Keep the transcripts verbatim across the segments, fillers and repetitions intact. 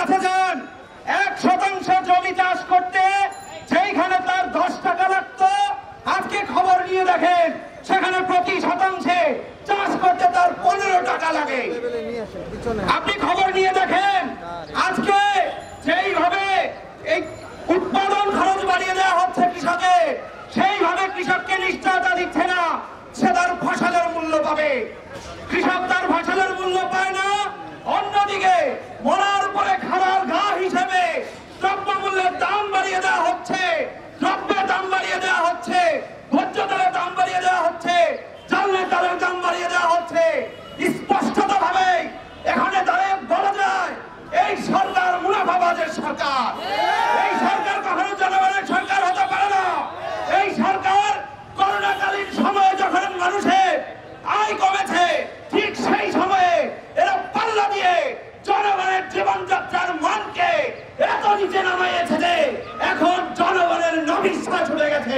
কাছে যান, এক শতাংশ জমি চাষ করতে যেখানে তার দশ টাকা লাগতো, আজকে খবর নিয়ে দেখেন সেখানে প্রতি শতাংশে চাষ করতে তার পনেরো টাকা লাগে। আপনি খবর নিয়ে দেখেন আজকে যেইভাবে এই উৎপাদন খরচ বাড়িয়ে দেওয়া হচ্ছে কৃষকে, সেইভাবে কৃষককে নিশ্চয়তা দিচ্ছে না সে তার ফসলের মূল্য পাবে। কৃষক তার ফসলের মূল্য পায় না, অন্যদিকে মরার পরে খাড়ার ঘা হিসেবে দ্রব্য মূল্যের দাম বাড়িয়ে দেওয়া হচ্ছে, দ্রব্যের দাম বাড়িয়ে দেওয়া হচ্ছে, ভোজ্য তেলের দাম বাড়িয়ে দেওয়া হচ্ছে, জ্বালানি তেলের দাম বাড়িয়ে দেওয়া হচ্ছে। স্পষ্টত ভাবে এখানে দাঁড়িয়ে বলা যায় এই সরকার মুনাফাবাজের সরকার। এই সরকার কখনো জনগণের সরকার হতে পারে না। এই সরকার করোনাকালীন সময়ে যখন মানুষের আয় কমেছে, ঠিক সেই সময়ে এরা পাল্লা দিয়ে জনগণের জীবনযাত্রার মানকে এত নিচে নামাইয়েছে যে এখন জনগণের নবিশ্বাস উঠে গেছে।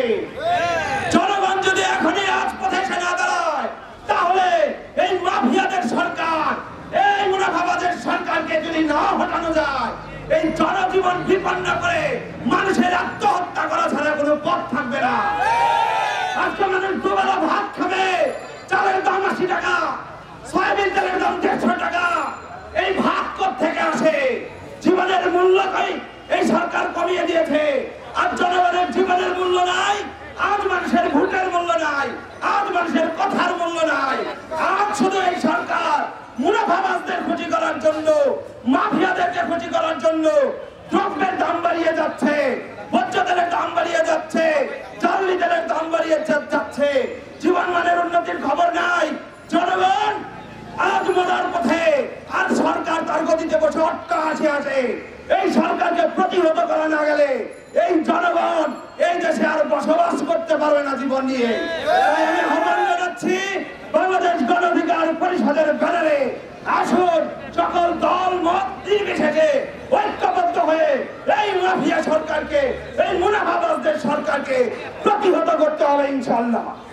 জনগণ যদি এখনই রাজপথে এসে না দাঁড়ায়, তাহলে এই মাফিয়াদের সরকার, এই মুনাফাবাজের সরকারকে যদি না হটানো যায়, এই জনজীবন বিপন্ন করে মানুষের আত্মহত্যা করা ছাড়া কোনো পথ থাকবে না। আজকে মানুষ দুবেলা ভাত খাবে, চালের দাম আশি টাকা, সয়াবিন তেলের দাম দেড়শো টাকা। এই ভাত কোত্থেকে আসে? জীবনের মূল্য কই এই সরকার কমিয়ে দিয়েছে। আর জনগণের জীবনের মূল্য নাই, আজ মানুষের ভোটের মূল্য নাই, আজ মানুষের কথার মূল্য নাই। আজ শুধু এই সরকার মুনাফাবাজদের ক্ষতি করার জন্য, মাফিয়াদেরকে ক্ষতি করার জন্য দ্রব্যের দাম বাড়িয়ে যাচ্ছে, ভোজ্য তেলের দাম বাড়িয়ে যাচ্ছে, জ্বালানি তেলের দাম বাড়িয়ে যাচ্ছে। জীবনমানের উন্নতির খবর নাই। জনগণ আজ মরার পথে, আর সরকার তার গতিতে বসে অট্টহাসি আসে। এই সরকারকে প্রতিহত করা না গেলে এই জনগণ এই দেশে আর বসবাস করতে পারবে না জীবন নিয়ে। আমি আহ্বান জানাচ্ছি বাংলাদেশ গণ অধিকার পরিষদের ব্যানারে আসুন সকল দল মত নির্বিশেষে ঐক্যবদ্ধ হয়ে এই মাফিয়া সরকারকে, এই মুনাফাবাজদের সরকারকে প্রতিহত করতে হবে ইনশাআল্লাহ।